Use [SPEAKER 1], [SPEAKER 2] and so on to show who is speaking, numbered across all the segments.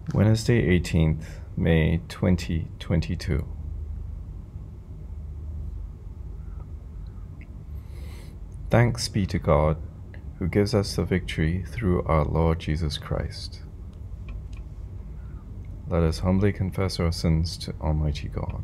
[SPEAKER 1] Wednesday, 18th May 2022. Thanks be to God, who gives us the victory through our Lord Jesus Christ. Let us humbly confess our sins to Almighty God.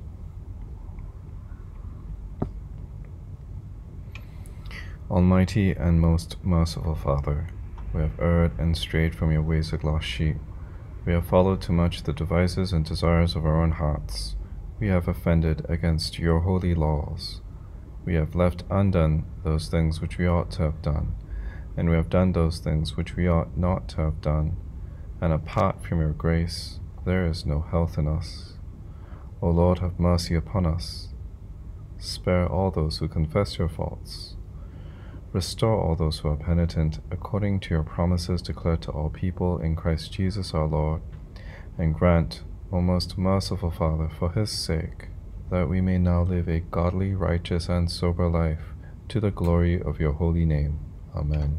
[SPEAKER 1] Almighty and most merciful Father, we have erred and strayed from your ways like lost sheep. We have followed too much the devices and desires of our own hearts. We have offended against your holy laws. We have left undone those things which we ought to have done, and we have done those things which we ought not to have done. And apart from your grace, there is no health in us. O Lord, have mercy upon us. Spare all those who confess your faults. Restore all those who are penitent, according to your promises declared to all people in Christ Jesus our Lord, and grant, O most merciful Father, for his sake, that we may now live a godly, righteous, and sober life, to the glory of your holy name. Amen.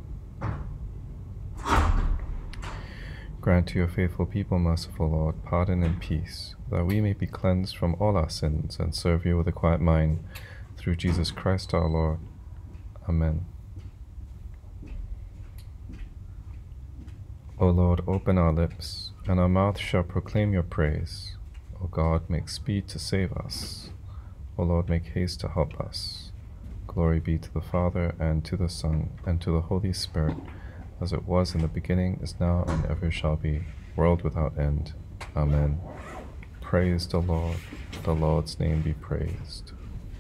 [SPEAKER 1] Grant to your faithful people, merciful Lord, pardon and peace, that we may be cleansed from all our sins and serve you with a quiet mind, through Jesus Christ our Lord. Amen. O Lord, open our lips, and our mouth shall proclaim your praise. O God, make speed to save us. O Lord, make haste to help us. Glory be to the Father, and to the Son, and to the Holy Spirit, as it was in the beginning, is now, and ever shall be, world without end. Amen. Praise the Lord. The Lord's name be praised.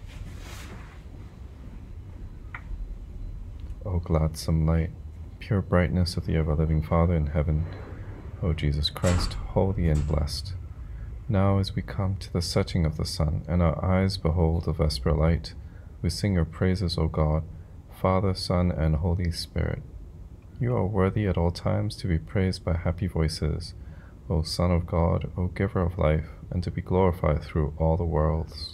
[SPEAKER 1] O gladsome light, pure brightness of the ever-living Father in heaven, O Jesus Christ, holy and blessed, now as we come to the setting of the sun, and our eyes behold the vesper light, we sing your praises, O God, Father, Son, and Holy Spirit. You are worthy at all times to be praised by happy voices, O Son of God, O Giver of life, and to be glorified through all the worlds.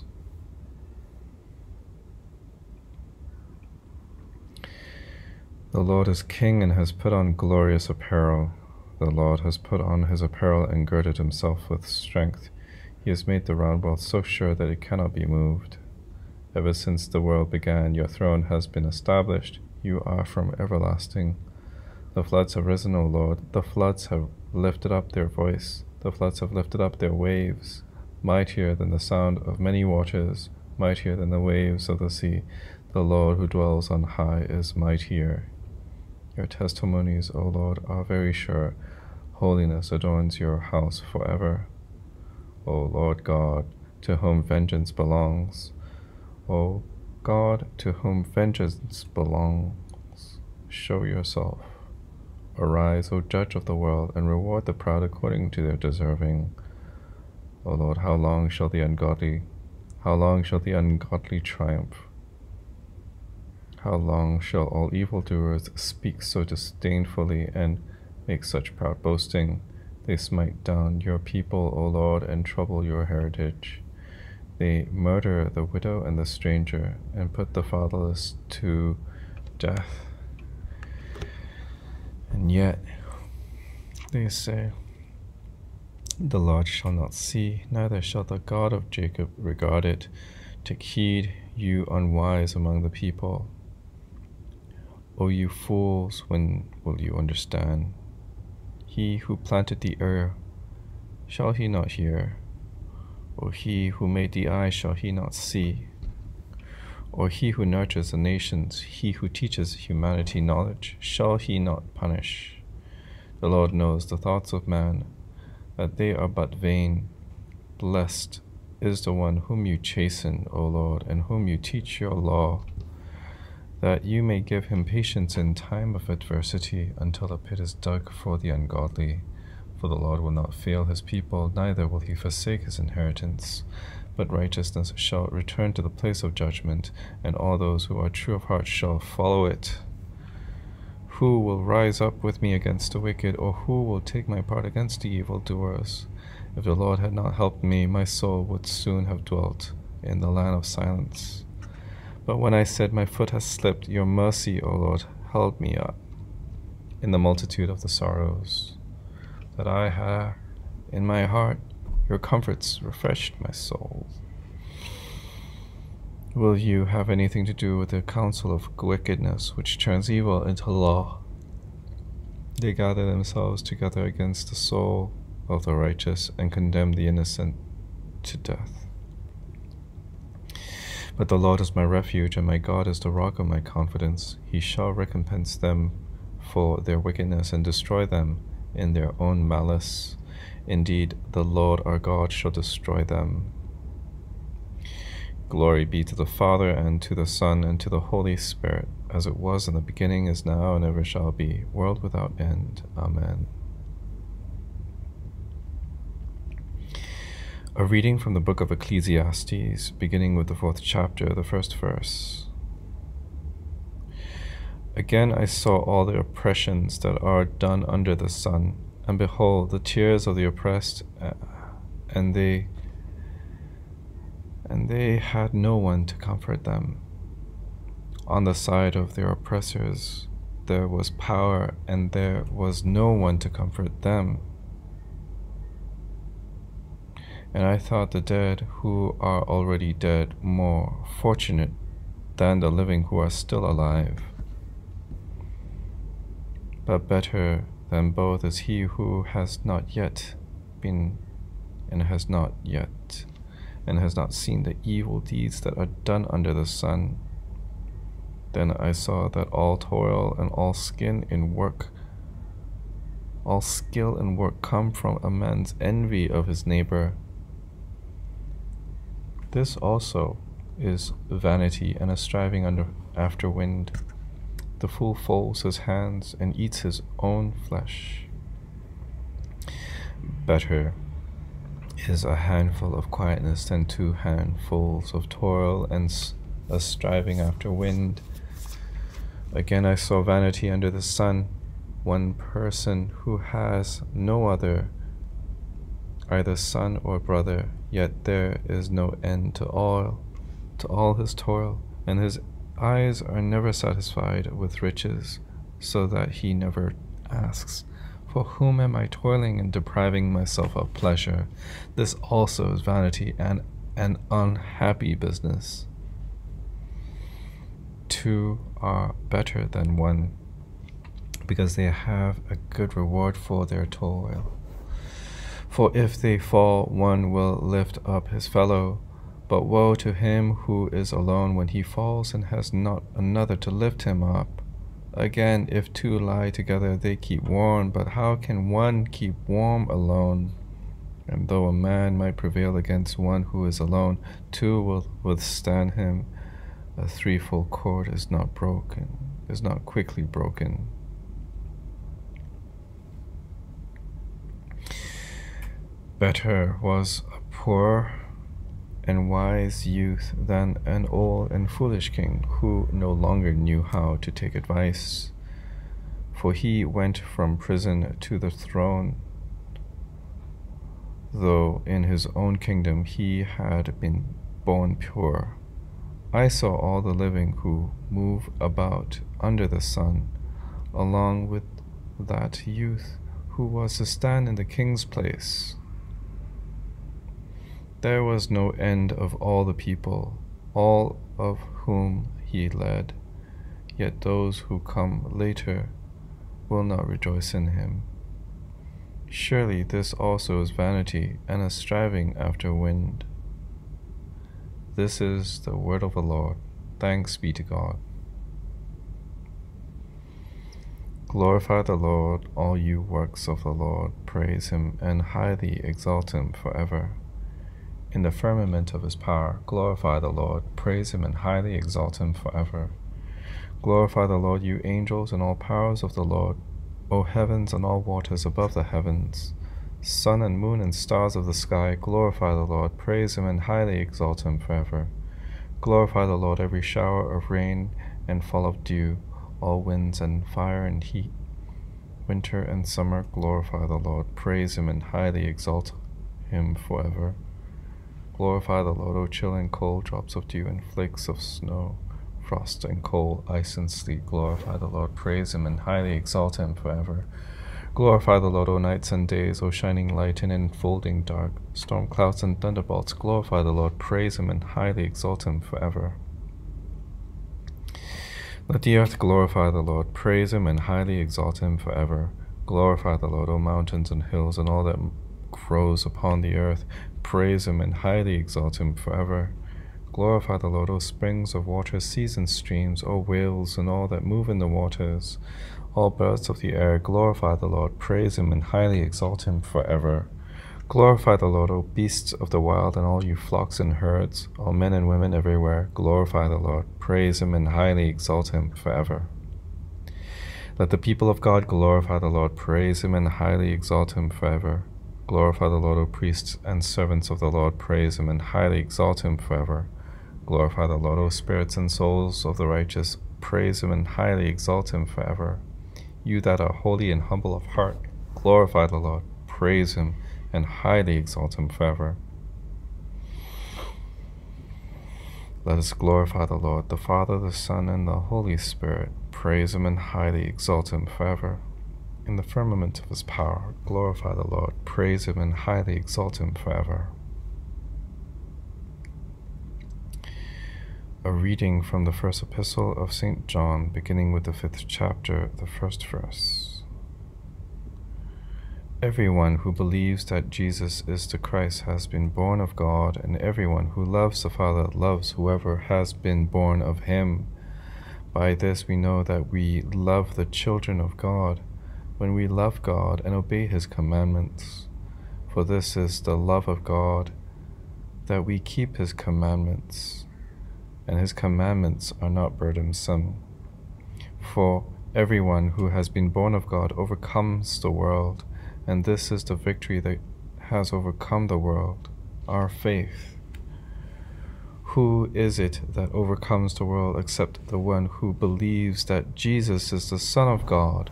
[SPEAKER 1] The Lord is King and has put on glorious apparel. The Lord has put on his apparel and girded himself with strength. He has made the round world so sure that it cannot be moved. Ever since the world began, your throne has been established. You are from everlasting. The floods have risen, O Lord. The floods have lifted up their voice. The floods have lifted up their waves, mightier than the sound of many waters, mightier than the waves of the sea. The Lord who dwells on high is mightier. Your testimonies, O Lord, are very sure. Holiness adorns your house forever. O Lord God, to whom vengeance belongs, O God, to whom vengeance belongs, show yourself. Arise, O Judge of the world, and reward the proud according to their deserving. O Lord, how long shall the ungodly triumph? How long shall all evildoers speak so disdainfully and make such proud boasting? They smite down your people, O Lord, and trouble your heritage. They murder the widow and the stranger, and put the fatherless to death. And yet they say, the Lord shall not see, neither shall the God of Jacob regard it. Take heed, you unwise among the people. O you fools, when will you understand? He who planted the ear, shall he not hear? Or he who made the eye, shall he not see? Or he who nurtures the nations, he who teaches humanity knowledge, shall he not punish? The Lord knows the thoughts of man, that they are but vain. Blessed is the one whom you chasten, O Lord, and whom you teach your law, that you may give him patience in time of adversity, until a pit is dug for the ungodly. For the Lord will not fail his people, neither will he forsake his inheritance. But righteousness shall return to the place of judgment, and all those who are true of heart shall follow it. Who will rise up with me against the wicked, or who will take my part against the evildoers? If the Lord had not helped me, my soul would soon have dwelt in the land of silence. But when I said, my foot has slipped, your mercy, O Lord, held me up in the multitude of the sorrows. that I had in my heart. Your comforts refreshed my soul. Will you have anything to do with the counsel of wickedness, which turns evil into law? They gather themselves together against the soul of the righteous and condemn the innocent to death. But the Lord is my refuge, and my God is the rock of my confidence. He shall recompense them for their wickedness and destroy them in their own malice. Indeed, the Lord our God shall destroy them. Glory be to the Father, and to the Son, and to the Holy Spirit, as it was in the beginning, is now, and ever shall be, world without end. Amen. A reading from the book of Ecclesiastes, beginning with the 4th chapter, the 1st verse. Again I saw all the oppressions that are done under the sun, and behold, the tears of the oppressed, and they had no one to comfort them. On the side of their oppressors there was power, and there was no one to comfort them. And I thought the dead who are already dead more fortunate than the living who are still alive. But better than both is he who has not yet been, and has not seen the evil deeds that are done under the sun. Then I saw that all toil and all skill in work come from a man's envy of his neighbor. This also is vanity and a striving after wind. The fool folds his hands and eats his own flesh. Better is a handful of quietness than 2 handfuls of toil and a striving after wind. Again I saw vanity under the sun, one person who has no other, either son or brother, yet there is no end to all his toil, and his eyes are never satisfied with riches, so that he never asks, for whom am I toiling and depriving myself of pleasure? This also is vanity and an unhappy business. 2 are better than 1, because they have a good reward for their toil. For if they fall, one will lift up his fellow. But woe to him who is alone when he falls and has not another to lift him up. Again, if 2 lie together, they keep warm, but how can one keep warm alone? And though a man might prevail against one who is alone, 2 will withstand him. A threefold cord is not quickly broken. Better was a poor and wise youth than an old and foolish king who no longer knew how to take advice. For he went from prison to the throne, though in his own kingdom he had been born pure. I saw all the living who move about under the sun, along with that youth who was to stand in the king's place. There was no end of all the people, all of whom he led, yet those who come later will not rejoice in him. Surely this also is vanity and a striving after wind. This is the word of the Lord. Thanks be to God. Glorify the Lord, all you works of the Lord. Praise him and highly exalt him forever. In the firmament of his power, glorify the Lord. Praise him and highly exalt him forever. Glorify the Lord, you angels, and all powers of the Lord, O heavens and all waters above the heavens. Sun and moon and stars of the sky, glorify the Lord. Praise him and highly exalt him forever. Glorify the Lord, every shower of rain and fall of dew, all winds and fire and heat. Winter and summer, glorify the Lord. Praise him and highly exalt him forever. Glorify the Lord, O chill and cold drops of dew and flakes of snow, frost and cold, ice and sleet. Glorify the Lord, praise him and highly exalt him forever. Glorify the Lord, O nights and days, O shining light and enfolding dark. Storm clouds and thunderbolts, glorify the Lord, praise him and highly exalt him forever. Let the earth glorify the Lord, praise him and highly exalt him forever. Glorify the Lord, O mountains and hills, and all that grows upon the earth. Praise him and highly exalt him forever. Glorify the Lord, O springs of water, seas and streams, O whales and all that move in the waters. All birds of the air, glorify the Lord, praise him and highly exalt him forever. Glorify the Lord, O beasts of the wild, and all you flocks and herds, all men and women everywhere, glorify the Lord, praise him and highly exalt him forever. Let the people of God glorify the Lord, praise him and highly exalt him forever. Glorify the Lord, O priests and servants of the Lord, praise him and highly exalt him forever. Glorify the Lord, O spirits and souls of the righteous, praise him and highly exalt him forever. You that are holy and humble of heart, glorify the Lord, praise him and highly exalt him forever. Let us glorify the Lord, the Father, the Son, and the Holy Spirit. Praise him and highly exalt him forever. In the firmament of his power, glorify the Lord. Praise him and highly exalt him forever. A reading from the first epistle of St. John, beginning with the 5th chapter, the first verse. Everyone who believes that Jesus is the Christ has been born of God, and everyone who loves the Father loves whoever has been born of him. By this we know that we love the children of God, when we love God and obey his commandments. For this is the love of God, that we keep his commandments, and his commandments are not burdensome. For everyone who has been born of God overcomes the world, and this is the victory that has overcome the world, our faith. Who is it that overcomes the world except the one who believes that Jesus is the Son of God?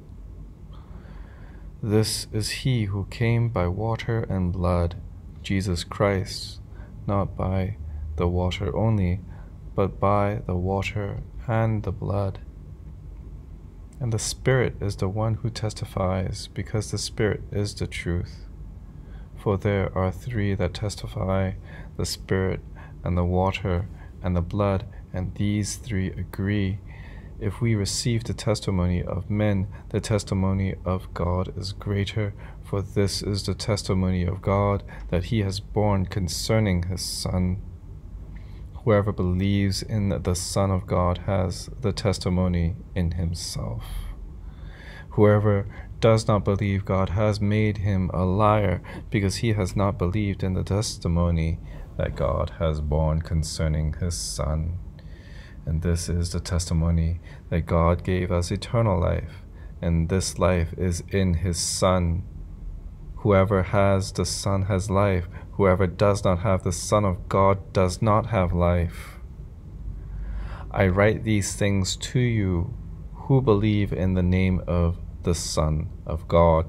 [SPEAKER 1] This is he who came by water and blood, Jesus Christ, not by the water only, but by the water and the blood. And the Spirit is the one who testifies, because the Spirit is the truth. For there are three that testify, the Spirit, and the water, and the blood, and these three agree. If we receive the testimony of men, the testimony of God is greater, for this is the testimony of God, that he has borne concerning his Son. Whoever believes in the Son of God has the testimony in himself. Whoever does not believe God has made him a liar, because he has not believed in the testimony that God has borne concerning his Son. And this is the testimony, that God gave us eternal life, and this life is in his Son. Whoever has the Son has life. Whoever does not have the Son of God does not have life. I write these things to you who believe in the name of the Son of God,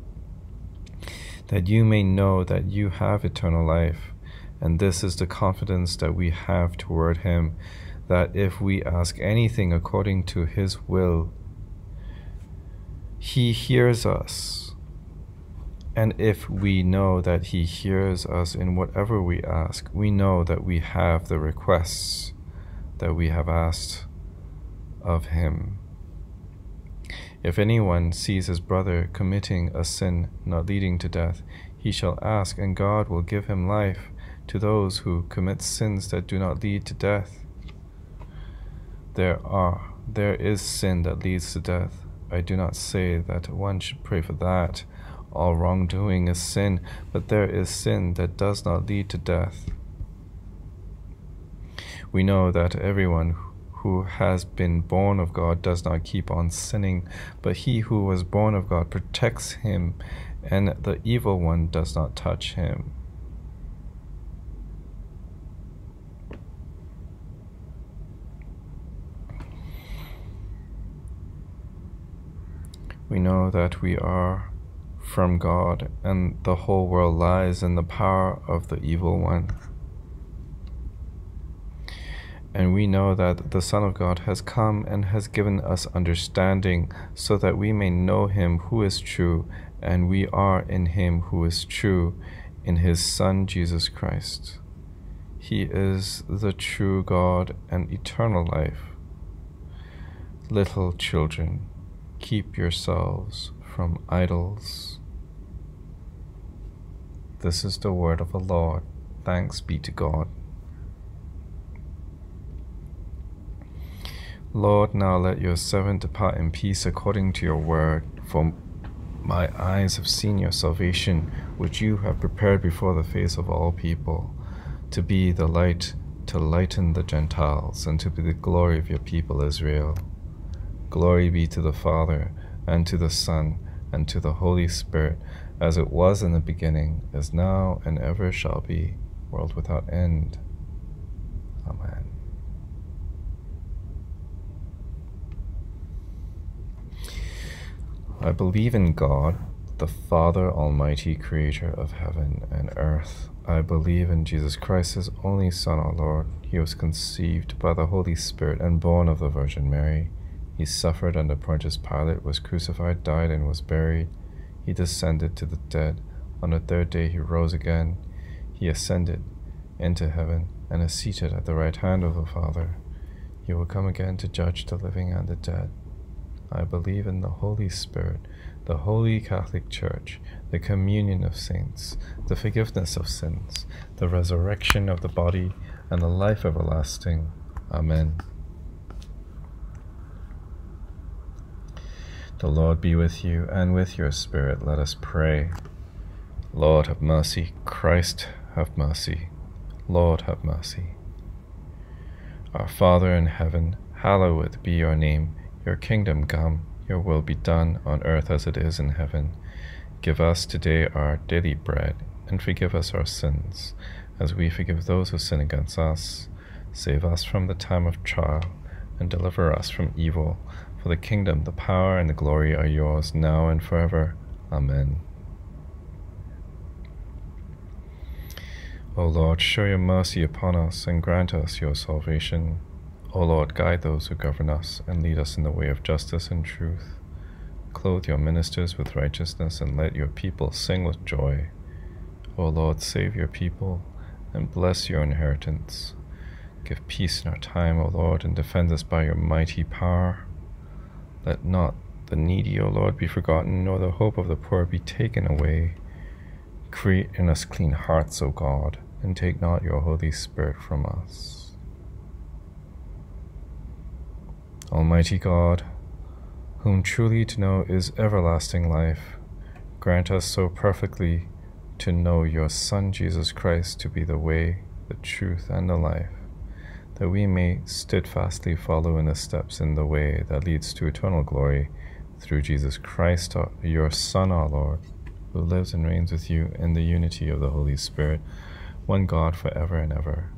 [SPEAKER 1] that you may know that you have eternal life. And this is the confidence that we have toward him, that if we ask anything according to his will, he hears us. And if we know that he hears us in whatever we ask, we know that we have the requests that we have asked of him. If anyone sees his brother committing a sin not leading to death, he shall ask, and God will give him life. To those who commit sins that do not lead to death, there is sin that leads to death. I do not say that one should pray for that. All wrongdoing is sin, but there is sin that does not lead to death. We know that everyone who has been born of God does not keep on sinning, but he who was born of God protects him, and the evil one does not touch him. We know that we are from God, and the whole world lies in the power of the evil one. And we know that the Son of God has come and has given us understanding, so that we may know him who is true, and we are in him who is true, in his Son Jesus Christ. He is the true God and eternal life. Little children, keep yourselves from idols. This is the word of the Lord. Thanks be to God. Lord, now let your servant depart in peace according to your word, for my eyes have seen your salvation, which you have prepared before the face of all people, to be the light to lighten the Gentiles, and to be the glory of your people Israel. Glory be to the Father, and to the Son, and to the Holy Spirit, as it was in the beginning, is now, and ever shall be, world without end. Amen. I believe in God, the Father Almighty, creator of heaven and earth. I believe in Jesus Christ, his only Son, our Lord. He was conceived by the Holy Spirit and born of the Virgin Mary. He suffered under Pontius Pilate, was crucified, died, and was buried. He descended to the dead. On the third day he rose again. He ascended into heaven and is seated at the right hand of the Father. He will come again to judge the living and the dead. I believe in the Holy Spirit, the Holy Catholic Church, the communion of saints, the forgiveness of sins, the resurrection of the body, and the life everlasting. Amen. The Lord be with you, and with your spirit. Let us pray. Lord, have mercy. Christ, have mercy. Lord, have mercy. Our Father in heaven, hallowed be your name. Your kingdom come, your will be done on earth as it is in heaven. Give us today our daily bread, and forgive us our sins, as we forgive those who sin against us. Save us from the time of trial, and deliver us from evil. For the kingdom, the power, and the glory are yours, now and forever. Amen. O Lord, show your mercy upon us, and grant us your salvation. O Lord, guide those who govern us, and lead us in the way of justice and truth. Clothe your ministers with righteousness, and let your people sing with joy. O Lord, save your people, and bless your inheritance. Give peace in our time, O Lord, and defend us by your mighty power. Let not the needy, O Lord, be forgotten, nor the hope of the poor be taken away. Create in us clean hearts, O God, and take not your Holy Spirit from us. Almighty God, whom truly to know is everlasting life, grant us so perfectly to know your Son Jesus Christ to be the way, the truth, and the life, that we may steadfastly follow in the steps in the way that leads to eternal glory, through Jesus Christ, your Son, our Lord, who lives and reigns with you in the unity of the Holy Spirit, one God, forever and ever.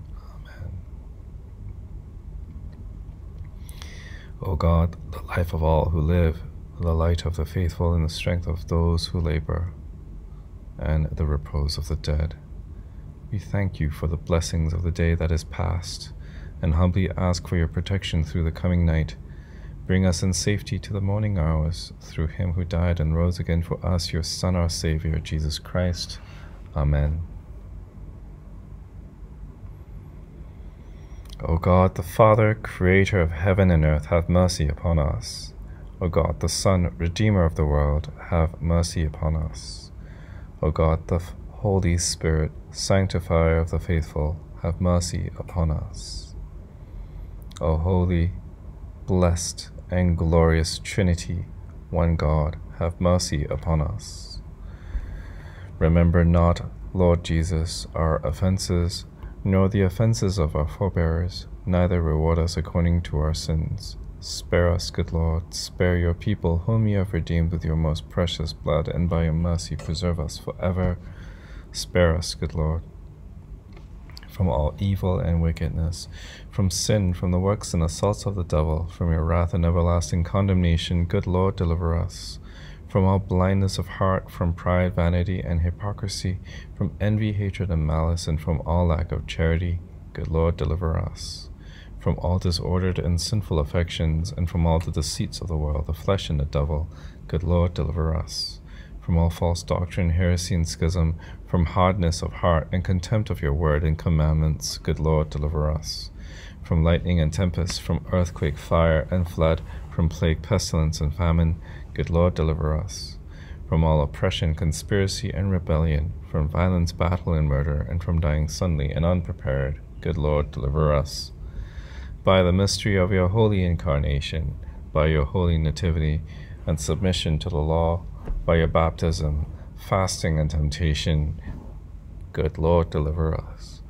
[SPEAKER 1] O God, the life of all who live, the light of the faithful, and the strength of those who labor, and the repose of the dead, we thank you for the blessings of the day that is past, and humbly ask for your protection through the coming night. Bring us in safety to the morning hours, through him who died and rose again for us, your Son, our Savior, Jesus Christ. Amen. O God, the Father, creator of heaven and earth, have mercy upon us. O God, the Son, Redeemer of the world, have mercy upon us. O God, the Holy Spirit, sanctifier of the faithful, have mercy upon us. O holy, blessed, and glorious Trinity, one God, have mercy upon us. Remember not, Lord Jesus, our offenses, nor the offenses of our forebears, neither reward us according to our sins. Spare us, good Lord, spare your people, whom you have redeemed with your most precious blood, and by your mercy preserve us forever. Spare us, good Lord, from all evil and wickedness, from sin, from the works and assaults of the devil, from your wrath and everlasting condemnation. Good Lord, deliver us from all blindness of heart, from pride, vanity, and hypocrisy, from envy, hatred, and malice, and from all lack of charity. Good Lord, deliver us from all disordered and sinful affections, and from all the deceits of the world, the flesh and the devil. Good Lord, deliver us. From all false doctrine, heresy, and schism, from hardness of heart and contempt of your word and commandments. Good Lord, deliver us. From lightning and tempest, from earthquake, fire, and flood, from plague, pestilence, and famine. Good Lord, deliver us. From all oppression, conspiracy, and rebellion, from violence, battle, and murder, and from dying suddenly and unprepared. Good Lord, deliver us. By the mystery of your holy incarnation, by your holy nativity and submission to the law, by your baptism, fasting, and temptation, good Lord, deliver us.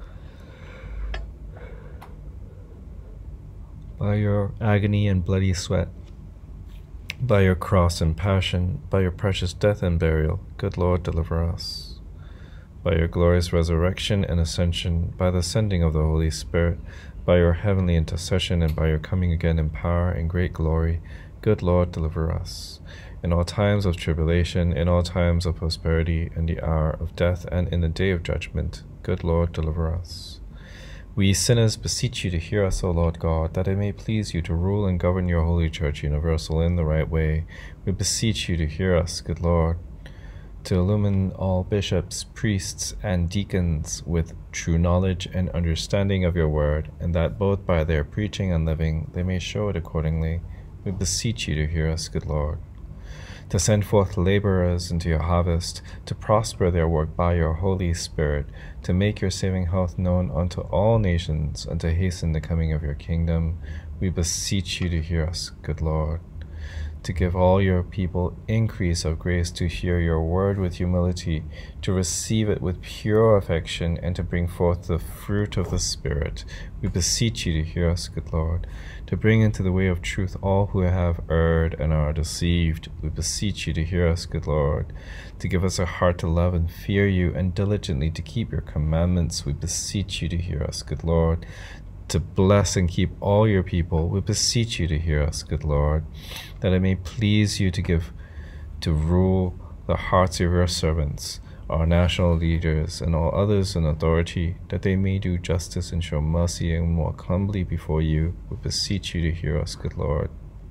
[SPEAKER 1] By your agony and bloody sweat, by your cross and passion, by your precious death and burial, good Lord, deliver us. By your glorious resurrection and ascension, by the sending of the Holy Spirit, by your heavenly intercession, and by your coming again in power and great glory, good Lord, deliver us. In all times of tribulation, in all times of prosperity, in the hour of death, and in the day of judgment, good Lord, deliver us. We sinners beseech you to hear us, O Lord God, that it may please you to rule and govern your holy Church universal in the right way. We beseech you to hear us, good Lord, to illumine all bishops, priests, and deacons with true knowledge and understanding of your word, and that both by their preaching and living they may show it accordingly. We beseech you to hear us, good Lord. To send forth laborers into your harvest, to prosper their work by your Holy Spirit, to make your saving health known unto all nations, and to hasten the coming of your kingdom, we beseech you to hear us, good Lord. To give all your people increase of grace to hear your word with humility, to receive it with pure affection, and to bring forth the fruit of the Spirit, we beseech you to hear us, good Lord. To bring into the way of truth all who have erred and are deceived, we beseech you to hear us, good Lord. To give us a heart to love and fear you, and diligently to keep your commandments, we beseech you to hear us, good Lord. To bless and keep all your people, we beseech you to hear us, good Lord, that it may please you to rule the hearts of your servants, our national leaders, and all others in authority, that they may do justice and show mercy and walk humbly before you. We beseech you to hear us, good Lord.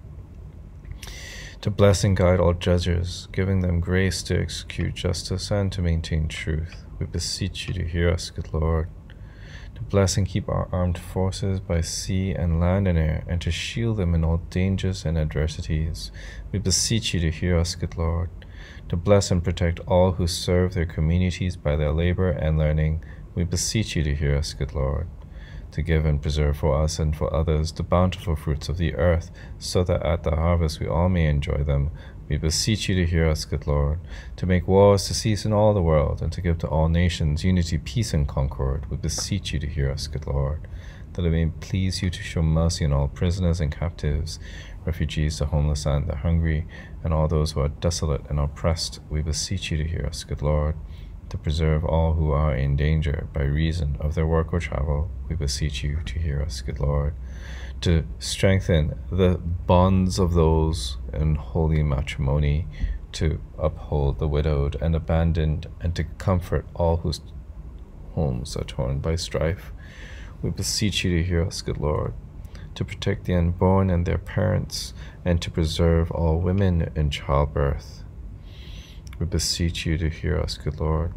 [SPEAKER 1] To bless and guide all judges, giving them grace to execute justice and to maintain truth. We beseech you to hear us, good Lord. To bless and keep our armed forces by sea and land and air, and to shield them in all dangers and adversities. We beseech you to hear us, good Lord. To bless and protect all who serve their communities by their labor and learning. We beseech you to hear us, good Lord. To give and preserve for us and for others the bountiful fruits of the earth, so that at the harvest we all may enjoy them. We beseech you to hear us, good Lord, to make wars to cease in all the world, and to give to all nations unity, peace, and concord. We beseech you to hear us, good Lord, that it may please you to show mercy on all prisoners and captives, refugees, the homeless, and the hungry, and all those who are desolate and oppressed. We beseech you to hear us, good Lord, to preserve all who are in danger by reason of their work or travel. We beseech you to hear us, good Lord, to strengthen the bonds of those in holy matrimony, to uphold the widowed and abandoned, and to comfort all whose homes are torn by strife. We beseech you to hear us, good Lord, to protect the unborn and their parents, and to preserve all women in childbirth. We beseech you to hear us, good Lord,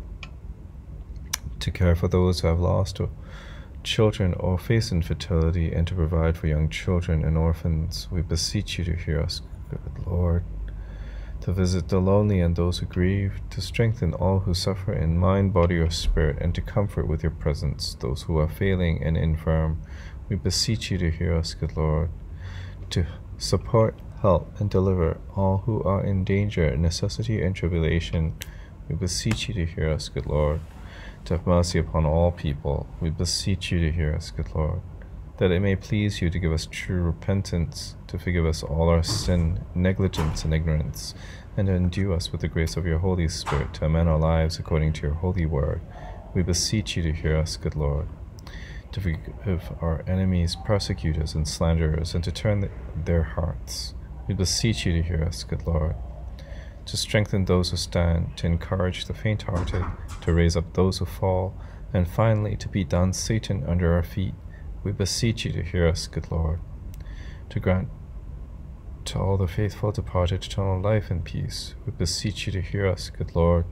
[SPEAKER 1] to care for those who have lost children or face infertility, and to provide for young children and orphans. We beseech you to hear us, good Lord, to visit the lonely and those who grieve, to strengthen all who suffer in mind, body, or spirit, and to comfort with your presence those who are failing and infirm. We beseech you to hear us, good Lord, to support, help, and deliver all who are in danger, necessity, and tribulation. We beseech you to hear us, good Lord, to have mercy upon all people. We beseech you to hear us, good Lord, that it may please you to give us true repentance, to forgive us all our sin, negligence, and ignorance, and to endue us with the grace of your Holy Spirit to amend our lives according to your holy word. We beseech you to hear us, good Lord, to forgive our enemies, persecutors, and slanderers, and to turn their hearts. We beseech you to hear us, good Lord, to strengthen those who stand, to encourage the faint-hearted, to raise up those who fall, and finally to beat down Satan under our feet. we beseech you to hear us, good Lord, to grant to all the faithful departed eternal life and peace. We beseech you to hear us, good Lord.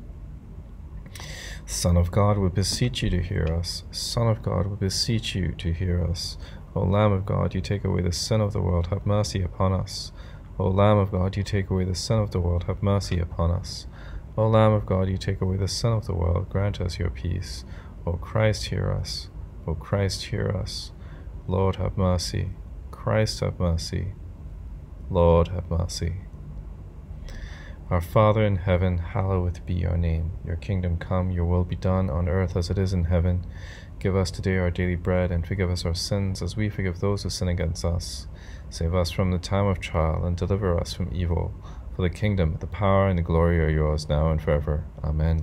[SPEAKER 1] Son of God, we beseech you to hear us. Son of God, we beseech you to hear us. O Lamb of God, you take away the sin of the world, have mercy upon us. O Lamb of God, you take away the sin of the world, have mercy upon us. O Lamb of God, you take away the sin of the world, grant us your peace. O Christ, hear us. O Christ, hear us. Lord, have mercy. Christ, have mercy. Lord, have mercy. Our Father in heaven, hallowed be your name. Your kingdom come, your will be done on earth as it is in heaven. Give us today our daily bread, and forgive us our sins as we forgive those who sin against us. Save us from the time of trial, and deliver us from evil. For the kingdom, the power, and the glory are yours now and forever. Amen.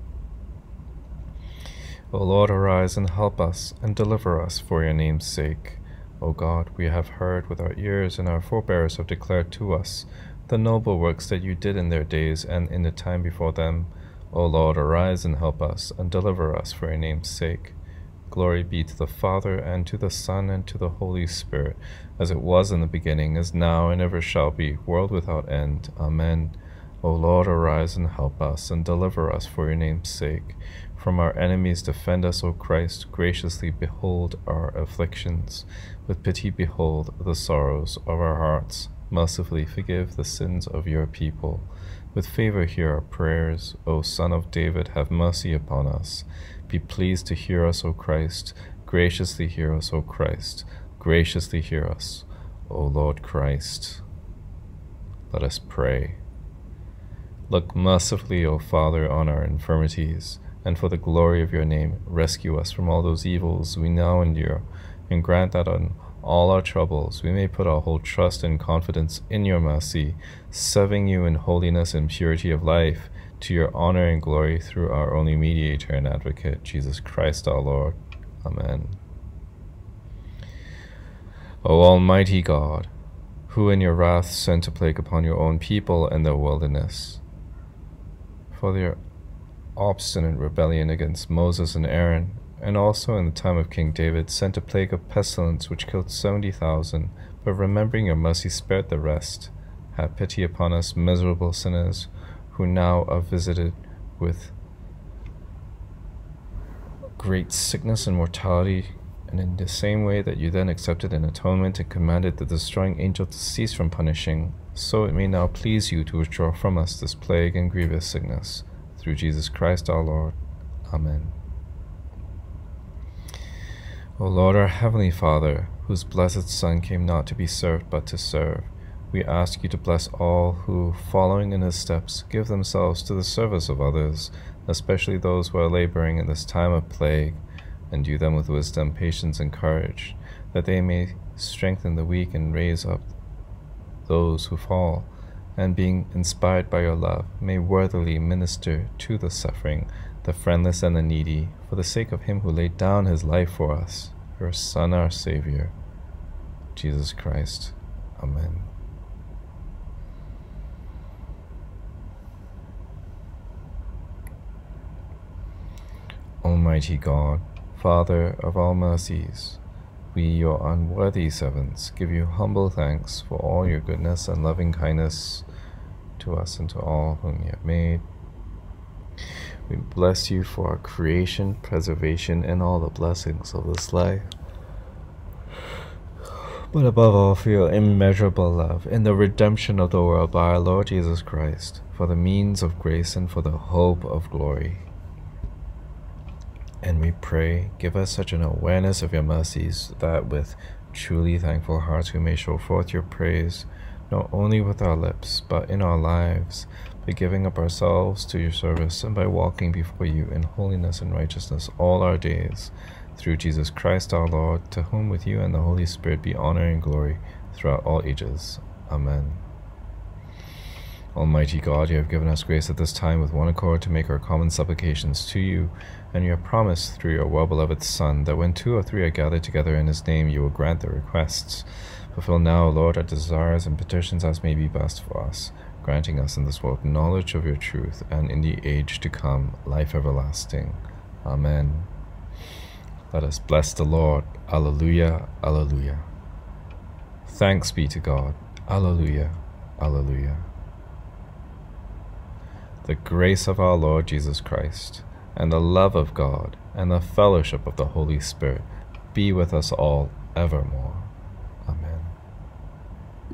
[SPEAKER 1] O Lord, arise and help us, and deliver us for your name's sake. O God, we have heard with our ears, and our forebears have declared to us the noble works that you did in their days and in the time before them. O Lord, arise and help us, and deliver us for your name's sake. Glory be to the Father, and to the Son, and to the Holy Spirit, as it was in the beginning, is now, and ever shall be, world without end. Amen. O Lord, arise and help us, and deliver us for your name's sake. From our enemies defend us, O Christ. Graciously behold our afflictions. With pity behold the sorrows of our hearts. Mercifully forgive the sins of your people. With favor hear our prayers. O Son of David, have mercy upon us. Be pleased to hear us, O Christ. Graciously hear us, O Christ. Graciously hear us, O Lord Christ. Let us pray. Look mercifully, O Father, on our infirmities, and for the glory of your name, rescue us from all those evils we now endure, and grant that on all our troubles we may put our whole trust and confidence in your mercy, serving you in holiness and purity of life, to your honor and glory, through our only mediator and advocate, Jesus Christ our Lord. Amen. O Almighty God, who in your wrath sent a plague upon your own people in the wilderness, for their obstinate rebellion against Moses and Aaron, and also in the time of King David sent a plague of pestilence which killed 70,000, but remembering your mercy spared the rest. Have pity upon us, miserable sinners, who now are visited with great sickness and mortality, and in the same way that you then accepted an atonement and commanded the destroying angel to cease from punishing, so it may now please you to withdraw from us this plague and grievous sickness. Through Jesus Christ our Lord. Amen. O Lord, our heavenly Father, whose blessed Son came not to be served but to serve, we ask you to bless all who, following in his steps, give themselves to the service of others, especially those who are laboring in this time of plague. Endue them with wisdom, patience, and courage, that they may strengthen the weak and raise up those who fall, and being inspired by your love, may worthily minister to the suffering, the friendless, and the needy, for the sake of him who laid down his life for us, your Son, our Savior, Jesus Christ. Amen. Almighty God, Father of all mercies, we, your unworthy servants, give you humble thanks for all your goodness and loving kindness to us and to all whom you have made. We bless you for our creation, preservation, and all the blessings of this life, but above all for your immeasurable love in the redemption of the world by our Lord Jesus Christ, for the means of grace and for the hope of glory. And we pray, give us such an awareness of your mercies that with truly thankful hearts we may show forth your praise, not only with our lips, but in our lives, by giving up ourselves to your service and by walking before you in holiness and righteousness all our days. Through Jesus Christ our Lord, to whom with you and the Holy Spirit be honor and glory throughout all ages. Amen. Almighty God, you have given us grace at this time with one accord to make our common supplications to you, and you have promised through your well-beloved Son that when 2 or 3 are gathered together in his name, you will grant their requests. Fulfill now, Lord, our desires and petitions as may be best for us, granting us in this world knowledge of your truth, and in the age to come life everlasting. Amen. Let us bless the Lord. Alleluia, alleluia. Thanks be to God. Alleluia, alleluia. The grace of our Lord Jesus Christ, and the love of God, and the fellowship of the Holy Spirit be with us all evermore.